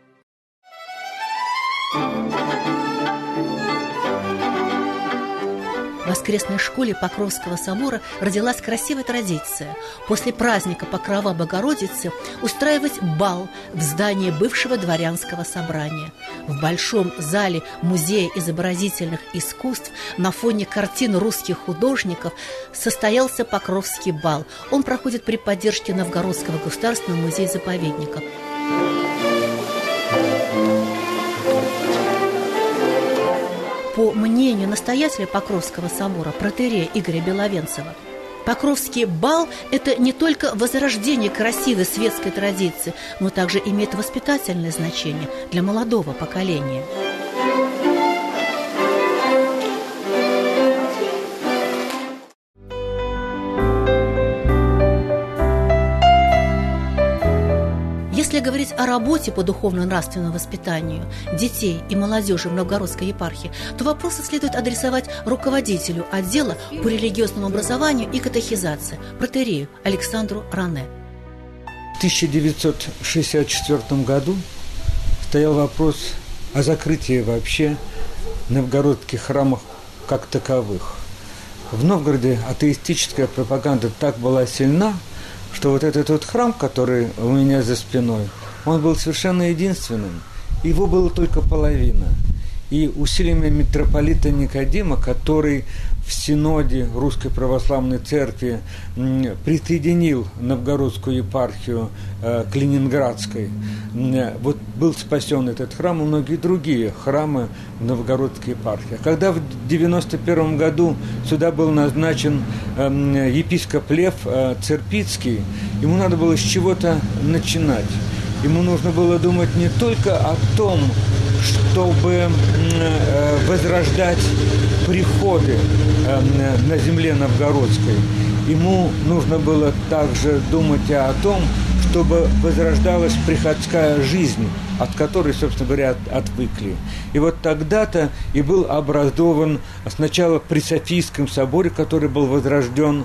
В воскресной школе Покровского собора родилась красивая традиция после праздника Покрова Богородицы устраивать бал в здании бывшего дворянского собрания. В большом зале Музея изобразительных искусств на фоне картин русских художников состоялся Покровский бал. Он проходит при поддержке Новгородского государственного музея-заповедника. По мнению настоятеля Покровского собора, протоиерея Игоря Беловенцева, Покровский бал – это не только возрождение красивой светской традиции, но также имеет воспитательное значение для молодого поколения. Если говорить о работе по духовно-нравственному воспитанию детей и молодежи в Новгородской епархии, то вопросы следует адресовать руководителю отдела по религиозному образованию и катехизации, протоиерею Александру Ране. В тысяча девятьсот шестьдесят четвёртом году стоял вопрос о закрытии вообще новгородских храмов как таковых. В Новгороде атеистическая пропаганда так была сильна, что вот этот вот храм, который у меня за спиной, он был совершенно единственным. Его было только половина. И усилиями митрополита Никодима, который в Синоде Русской Православной Церкви присоединил Новгородскую епархию к Ленинградской, вот был спасен этот храм и многие другие храмы в Новгородской епархии. Когда в девяносто первом году сюда был назначен епископ Лев Церпицкий, ему надо было с чего-то начинать. Ему нужно было думать не только о том, чтобы возрождать приходы на земле новгородской. Ему нужно было также думать и о том, чтобы возрождалась приходская жизнь, от которой, собственно говоря, отвыкли. И вот тогда-то и был образован сначала при Софийском соборе, который был возрожден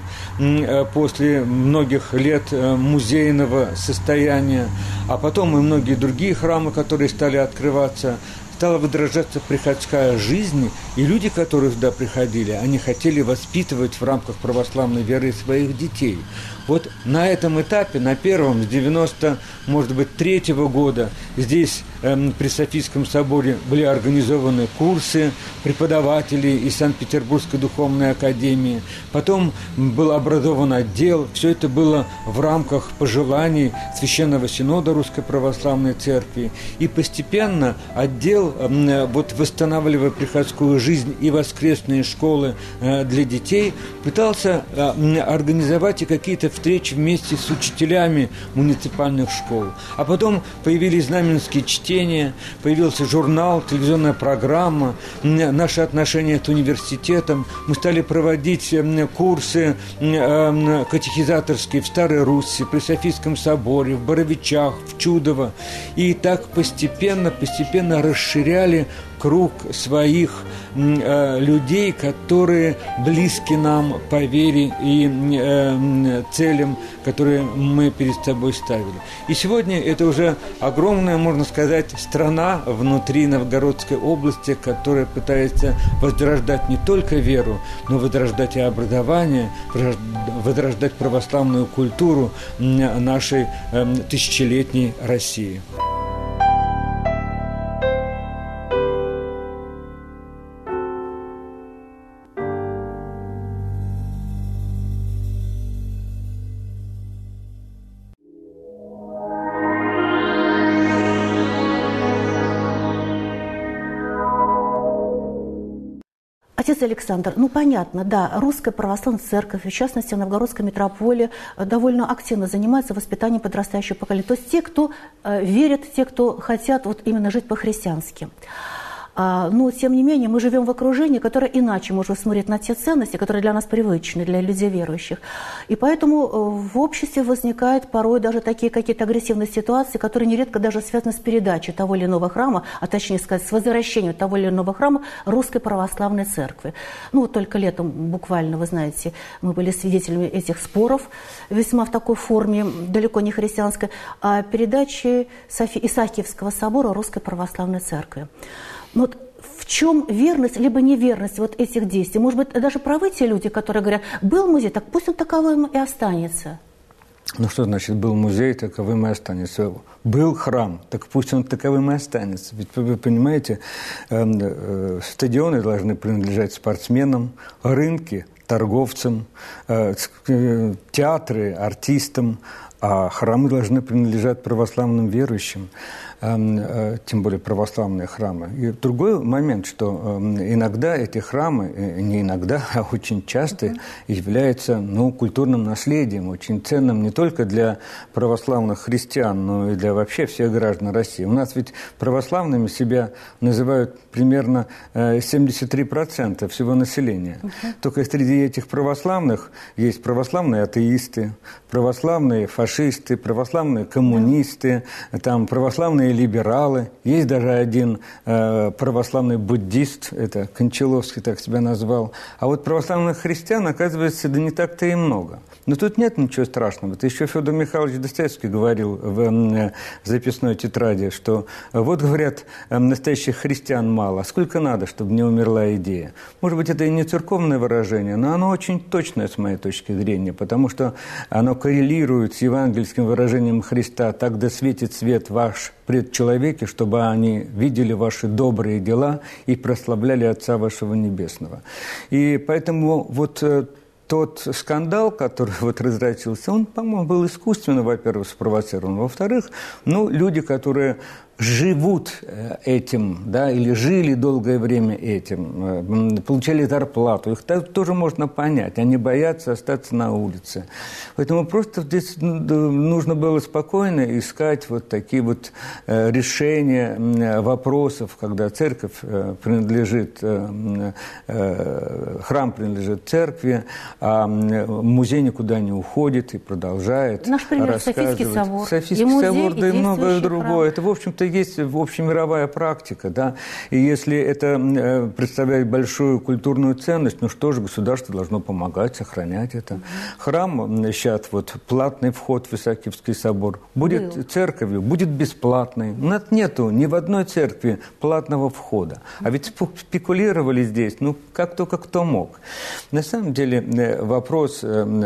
после многих лет музейного состояния, а потом и многие другие храмы, которые стали открываться. Стала возрождаться приходская жизнь, и люди, которые сюда приходили, они хотели воспитывать в рамках православной веры своих детей. Вот на этом этапе, на первом, с девяносто, может быть, третьего года, здесь э, при Софийском соборе были организованы курсы преподавателей из Санкт-Петербургской духовной академии. Потом был образован отдел. Все это было в рамках пожеланий Священного Синода Русской Православной Церкви. И постепенно отдел, э, вот, восстанавливая приходскую жизнь и воскресные школы э, для детей, пытался э, организовать и какие-то встречи вместе с учителями муниципальных школ. А потом появились знаменские чтения, появился журнал, телевизионная программа, наши отношения с университетом. Мы стали проводить курсы катехизаторские в Старой Русси, при Софийском соборе, в Боровичах, в Чудово. И так постепенно, постепенно расширяли круг своих э, людей, которые близки нам по вере и э, целям, которые мы перед собой ставили. И сегодня это уже огромная, можно сказать, страна внутри Новгородской области, которая пытается возрождать не только веру, но возрождать и образование, возрождать православную культуру нашей э, тысячелетней России. Отец Александр, ну понятно, да, Русская Православная Церковь, в частности, в Новгородской митрополии, довольно активно занимается воспитанием подрастающего поколения. То есть те, кто э, верят, те, кто хотят вот именно жить по-христиански. А, но, тем не менее, мы живем в окружении, которое иначе может смотреть на те ценности, которые для нас привычны, для людей верующих. И поэтому в обществе возникают порой даже такие какие-то агрессивные ситуации, которые нередко даже связаны с передачей того или иного храма, а точнее сказать, с возвращением того или иного храма Русской Православной Церкви. Ну, вот только летом буквально, вы знаете, мы были свидетелями этих споров, весьма в такой форме, далеко не христианской, о передаче Софи... Исаакиевского собора Русской Православной Церкви. Вот в чем верность, либо неверность вот этих действий? Может быть, даже правы те люди, которые говорят, был музей, так пусть он таковым и останется. Ну что значит, был музей, таковым и останется? Был храм, так пусть он таковым и останется. Ведь вы понимаете, э, э, стадионы должны принадлежать спортсменам, рынки – торговцам, э, э, театры – артистам, а храмы должны принадлежать православным верующим, тем более православные храмы. И другой момент, что иногда эти храмы, не иногда, а очень часто являются ну, культурным наследием, очень ценным не только для православных христиан, но и для вообще всех граждан России. У нас ведь православными себя называют примерно семьдесят три процента всего населения. Uh-huh. Только среди этих православных есть православные атеисты, православные фашисты, православные коммунисты, uh-huh. там православные либералы. Есть даже один э, православный буддист, это Кончаловский так себя назвал. А вот православных христиан, оказывается, да не так-то и много. Но тут нет ничего страшного. Это еще Федор Михайлович Достоевский говорил в э, записной тетради, что вот, говорят, э, настоящих христиан мало. Сколько надо, чтобы не умерла идея? Может быть, это и не церковное выражение, но оно очень точное с моей точки зрения, потому что оно коррелирует с евангельским выражением Христа «Так да светит свет ваш пред человеке, чтобы они видели ваши добрые дела и прославляли Отца вашего Небесного». И поэтому вот тот скандал, который вот разразился, он, по-моему, был искусственно, во-первых, спровоцирован. Во-вторых, ну, люди, которые живут этим, да, или жили долгое время этим, получали зарплату, их тоже можно понять, они боятся остаться на улице. Поэтому просто здесь нужно было спокойно искать вот такие вот решения вопросов, когда церковь принадлежит, храм принадлежит церкви, а музей никуда не уходит и продолжает Наш пример рассказывать. Софийский собор. Софийский и собор, да и многое другое. Храм. Это, в общем-то, есть общемировая практика, да, и если это представляет большую культурную ценность, ну что же, государство должно помогать, сохранять это. Mm-hmm. Храм, сейчас вот платный вход в Исаакиевский собор, будет Был. церковью, будет бесплатный. У нас нету ни в одной церкви платного входа. А ведь спекулировали здесь, ну, как только кто мог. На самом деле вопрос...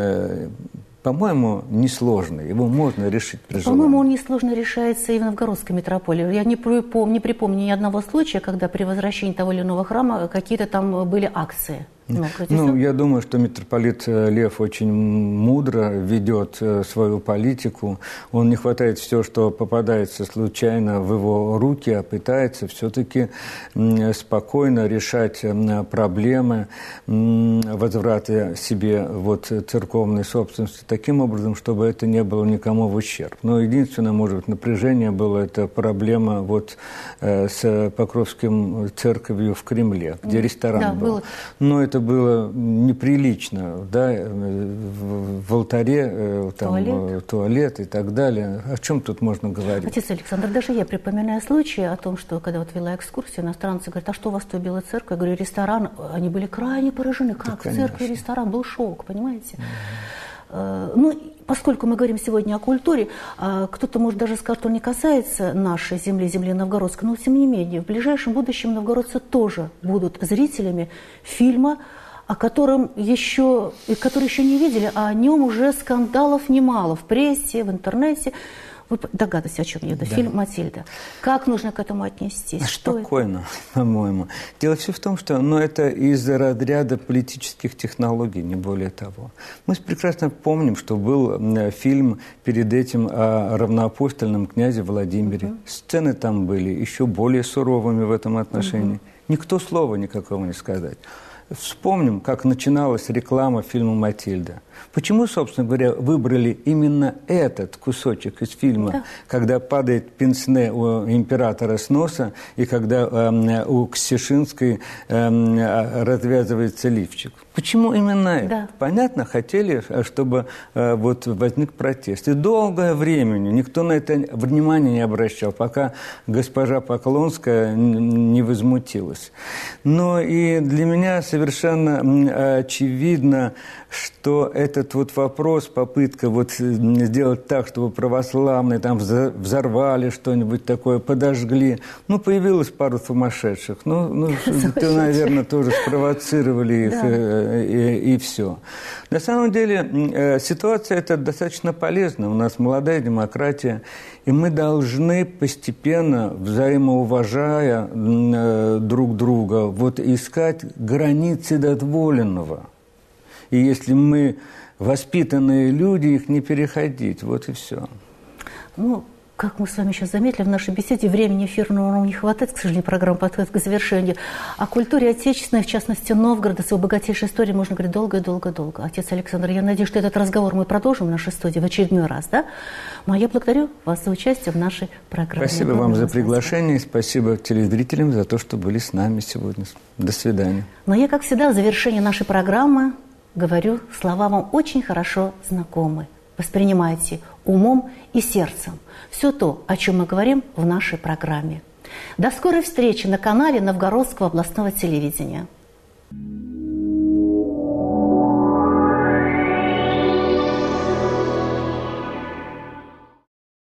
по-моему, несложный. Его можно решить при желании. По-моему, он несложно решается и в Новгородской митрополии. Я не припомню, не припомню ни одного случая, когда при возвращении того или иного храма какие-то там были акции. Ну, ну, я думаю, что митрополит Лев очень мудро ведет свою политику. Он не хватает все, что попадается случайно в его руки, а пытается все-таки спокойно решать проблемы возврата себе вот, церковной собственности таким образом, чтобы это не было никому в ущерб. Но единственное, может быть, напряжение было, это проблема вот, с Покровским церковью в Кремле, где ресторан да, был. Было. Но это было неприлично, да, в, в алтаре там, туалет. туалет и так далее. О чем тут можно говорить? Отец Александр, даже я припоминаю случаи о том, что когда вот вела экскурсию, иностранцы говорят, а что у вас тут Белая Церковь? Я говорю, ресторан. Они были крайне поражены. Как да, в церкви ресторан? Был шок, понимаете? Mm-hmm. Ну, поскольку мы говорим сегодня о культуре, кто-то может даже сказать, что не касается нашей земли, земли новгородской, но тем не менее, в ближайшем будущем новгородцы тоже будут зрителями фильма, о котором еще, который еще не видели, а о нем уже скандалов немало в прессе, в интернете. Вы догадываетесь, о чем я говорю? Да. Фильм «Матильда». Как нужно к этому отнестись? Спокойно, по-моему. Дело все в том, что ну, это из разряда политических технологий, не более того. Мы прекрасно помним, что был фильм перед этим о равноапостольном князе Владимире. Uh-huh. Сцены там были еще более суровыми в этом отношении. Uh-huh. Никто слова никакого не сказать. вспомним, как начиналась реклама фильма «Матильда». Почему, собственно говоря, выбрали именно этот кусочек из фильма, да. когда падает пенсне у императора с носа и когда э, у Ксишинской э, развязывается лифчик? Почему именно это? Да. Понятно, хотели, чтобы э, вот возник протест. И долгое время никто на это внимания не обращал, пока госпожа Поклонская не возмутилась. Но и для меня совершенно очевидно, что этот вот вопрос, попытка вот сделать так, чтобы православные там взорвали что-нибудь такое, подожгли. Ну, появилось пару сумасшедших. Ну, ну ты, наверное, тоже спровоцировали их, да. и, и все. На самом деле ситуация эта достаточно полезна. У нас молодая демократия, и мы должны постепенно, взаимоуважая друг друга, вот искать границы дозволенного. И если мы воспитанные люди, их не переходить. Вот и все. Ну, как мы с вами сейчас заметили в нашей беседе, времени эфирного не хватает, к сожалению, программа подходит к завершению. О культуре отечественной, в частности, Новгорода, с его богатейшей историей можно говорить долго-долго-долго. Отец Александр, я надеюсь, что этот разговор мы продолжим в нашей студии в очередной раз, да? Ну, а я благодарю вас за участие в нашей программе. Спасибо вам за приглашение, спасибо телезрителям за то, что были с нами сегодня. До свидания. Но я, как всегда, в завершении нашей программы говорю слова вам очень хорошо знакомы. Воспринимайте умом и сердцем все то, о чем мы говорим в нашей программе. До скорой встречи на канале Новгородского областного телевидения.